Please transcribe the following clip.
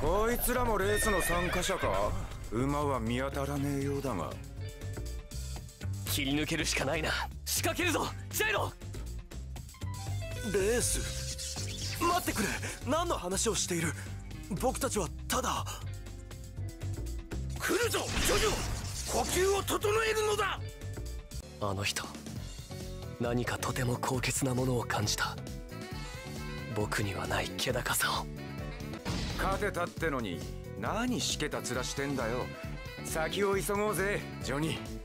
こいつらもレースの参加者か。馬は見当たらねえようだが。 切り抜けるしかないな。仕掛けるぞジャイロ。 レース？待ってくれ、何の話をしている？僕たちはただ。 来るぞジョジョ、呼吸を整えるのだ。 あの人、何かとても高潔なものを感じた。僕にはない気高さを。 勝てたってのに何しけた面してんだよ。先を急ごうぜジョニー。